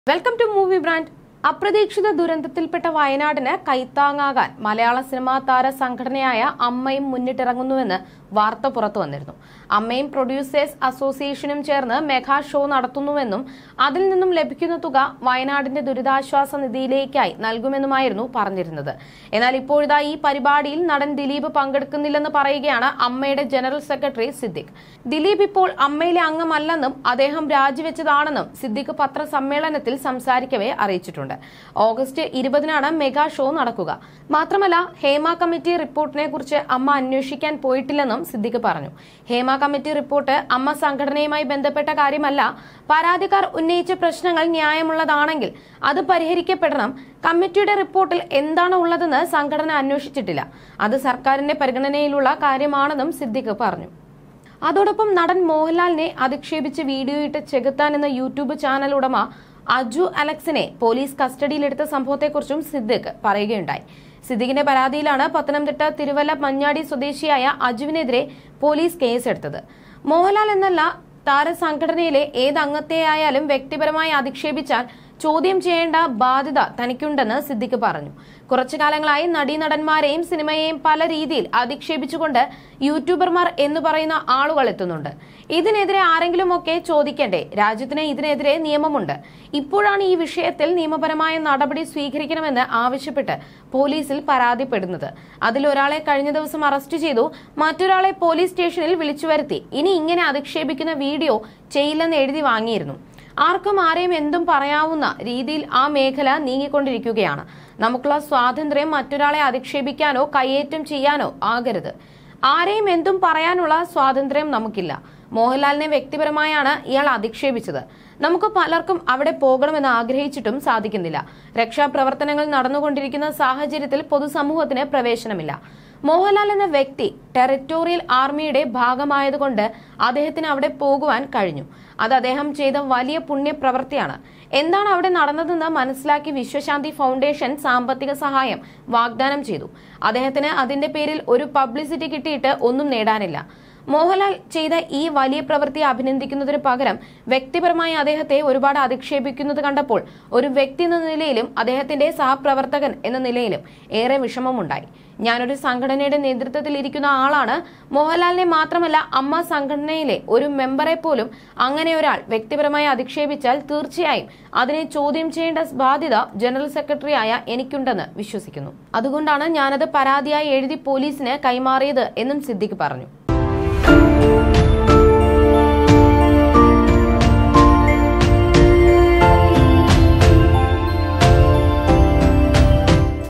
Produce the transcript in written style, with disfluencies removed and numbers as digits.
Welcome to movie brand. അപ്രതീക്ഷിത ദുരന്തത്തിൽപ്പെട്ട വയനാടിന് കൈത്താങ്ങാകാൻ മലയാള cinema താര സംഘടനയായ അമ്മയും മുന്നിട്ടിറങ്ങുന്നുവെന്ന് വാർത്ത പുറത്തു വന്നിരുന്നു. അമ്മയും പ്രൊഡ്യൂസേഴ്സ് അസോസിയേഷനും ചേർന്ന് മെഗാ ഷോ നടത്തുന്നുവെന്നും അതിൽ നിന്നും ലഭിക്കുന്ന തുക വയനാടിന്റെ ദുരിതാശ്വാസ നിധിയിലേക്കായി നൽകുമെന്നുമായിരുന്നു പറഞ്ഞിരുന്നത്. എന്നാൽ ഇപ്പോഴിതാ ഈ പരിപാടിയിൽ നടൻ ദിലീപ് പങ്കെടുക്കുന്നില്ലെന്ന് പറയുകയാണ് അമ്മയുടെ ജനറൽ സെക്രട്ടറി സിദ്ദിഖ്. ദിലീപ് ഇപ്പോൾ അമ്മയിലെ അംഗമല്ലെന്നും അദ്ദേഹം രാജിവെച്ചതാണെന്നും സിദ്ദിഖ് പത്രസമ്മേളനത്തിൽ സംസാരിക്കവേ അറിയിച്ചിട്ടുണ്ട്. ഓഗസ്റ്റ് 20-നാണ് മെഗാ ഷോ നടക്കുക. മാത്രമല്ല, ഹേമ കമ്മിറ്റി റിപ്പോർട്ടിനെ കുറിച്ച് അമ്മ അന്വേഷിക്കാൻ പോയിട്ടില്ലെന്നും സിദ്ദിഖ് പറഞ്ഞു. ഹേമ കമ്മിറ്റി റിപ്പോർട്ട് അമ്മ സംഘടനയുമായി ബന്ധപ്പെട്ട കാര്യമല്ല. പരാതിക്കാർ ഉന്നയിച്ച പ്രശ്നങ്ങൾ ന്യായമുള്ളതാണെങ്കിൽ അത് പരിഹരിക്കപ്പെടണം. കമ്മിറ്റിയുടെ റിപ്പോർട്ടിൽ എന്താണ് ഉള്ളതെന്ന് സംഘടന അന്വേഷിച്ചിട്ടില്ല. അത് സർക്കാരിന്റെ പരിഗണനയിലുള്ള കാര്യമാണെന്നും സിദ്ദിഖ് പറഞ്ഞു. അതോടൊപ്പം നടൻ മോഹൻലാലിനെ അധിക്ഷേപിച്ച് വീഡിയോയിട്ട് ചെകുത്താൻ എന്ന യൂട്യൂബ് ചാനൽ ഉടമ അജു അലക്സിനെ പോലീസ് കസ്റ്റഡിയിലെടുത്ത സംഭവത്തെക്കുറിച്ചും സിദ്ദിഖ് പറയുകയുണ്ടായി. സിദ്ദിഖിന്റെ പരാതിയിലാണ് പത്തനംതിട്ട തിരുവല്ല മഞ്ഞാടി സ്വദേശിയായ അജുവിനെതിരെ പോലീസ് കേസെടുത്തത്. മോഹൻലാൽ എന്നല്ല, താരസംഘടനയിലെ ഏത് അംഗത്തെയായാലും വ്യക്തിപരമായി അധിക്ഷേപിച്ചാൽ ചോദ്യം ചെയ്യേണ്ട ബാധ്യത തനിക്കുണ്ടെന്ന് സിദ്ദിഖ് പറഞ്ഞു. കുറച്ചു കാലങ്ങളായി നടീനടന്മാരെയും സിനിമയെയും പല രീതിയിൽ അധിക്ഷേപിച്ചുകൊണ്ട് യൂട്യൂബർമാർ എന്ന് പറയുന്ന ആളുകൾ എത്തുന്നുണ്ട്. ഇതിനെതിരെ ആരെങ്കിലുമൊക്കെ ചോദിക്കണ്ടേ? രാജ്യത്തിന് ഇതിനെതിരെ നിയമമുണ്ട്. ഇപ്പോഴാണ് ഈ വിഷയത്തിൽ നിയമപരമായ നടപടി സ്വീകരിക്കണമെന്ന് ആവശ്യപ്പെട്ട് പോലീസിൽ പരാതിപ്പെടുന്നത്. അതിലൊരാളെ കഴിഞ്ഞ ദിവസം അറസ്റ്റ് ചെയ്തു. മറ്റൊരാളെ പോലീസ് സ്റ്റേഷനിൽ വിളിച്ചു വരുത്തി. ഇനി ഇങ്ങനെ അധിക്ഷേപിക്കുന്ന വീഡിയോ ചെയ്യില്ലെന്ന് എഴുതി വാങ്ങിയിരുന്നു. ആർക്കും ആരെയും എന്തും പറയാവുന്ന രീതിയിൽ ആ മേഖല നീങ്ങിക്കൊണ്ടിരിക്കുകയാണ്. നമുക്കുള്ള സ്വാതന്ത്ര്യം മറ്റൊരാളെ അധിക്ഷേപിക്കാനോ കയ്യേറ്റം ചെയ്യാനോ ആകരുത്. ആരെയും എന്തും പറയാനുള്ള സ്വാതന്ത്ര്യം നമുക്കില്ല. മോഹൻലാലിനെ വ്യക്തിപരമായാണ് ഇയാൾ അധിക്ഷേപിച്ചത്. നമുക്ക് പലർക്കും അവിടെ പോകണമെന്ന് ആഗ്രഹിച്ചിട്ടും സാധിക്കുന്നില്ല. രക്ഷാപ്രവർത്തനങ്ങൾ നടന്നുകൊണ്ടിരിക്കുന്ന സാഹചര്യത്തിൽ പൊതുസമൂഹത്തിന് പ്രവേശനമില്ല. മോഹൻലാൽ എന്ന വ്യക്തി ടെറിട്ടോറിയൽ ആർമിയുടെ ഭാഗമായതുകൊണ്ട് അദ്ദേഹത്തിന് അവിടെ പോകുവാൻ കഴിഞ്ഞു. അത് അദ്ദേഹം ചെയ്ത വലിയ പുണ്യപ്രവൃത്തിയാണ്. എന്താണ് അവിടെ നടന്നതെന്ന് മനസ്സിലാക്കി വിശ്വശാന്തി ഫൗണ്ടേഷൻ സാമ്പത്തിക സഹായം വാഗ്ദാനം ചെയ്തു. അദ്ദേഹത്തിന് അതിന്റെ പേരിൽ ഒരു പബ്ലിസിറ്റി കിട്ടിയിട്ട് ഒന്നും നേടാനില്ല. മോഹൻലാൽ ചെയ്ത ഈ വലിയ പ്രവൃത്തി അഭിനന്ദിക്കുന്നതിന് പകരം വ്യക്തിപരമായി അദ്ദേഹത്തെ ഒരുപാട് അധിക്ഷേപിക്കുന്നത് കണ്ടപ്പോൾ ഒരു വ്യക്തി എന്ന നിലയിലും അദ്ദേഹത്തിന്റെ സഹപ്രവർത്തകൻ എന്ന നിലയിലും ഏറെ വിഷമമുണ്ടായി. ഞാനൊരു സംഘടനയുടെ നേതൃത്വത്തിൽ ഇരിക്കുന്ന ആളാണ്. മോഹൻലാലിനെ മാത്രമല്ല, അമ്മ സംഘടനയിലെ ഒരു മെമ്പറെ പോലും അങ്ങനെ ഒരാൾ വ്യക്തിപരമായി അധിക്ഷേപിച്ചാൽ തീർച്ചയായും അതിനെ ചോദ്യം ചെയ്യേണ്ട ബാധ്യത ജനറൽ സെക്രട്ടറിയായ എനിക്കുണ്ടെന്ന് വിശ്വസിക്കുന്നു. അതുകൊണ്ടാണ് ഞാനത് പരാതിയായി എഴുതി പോലീസിന് കൈമാറിയത് എന്നും സിദ്ദിഖ് പറഞ്ഞു.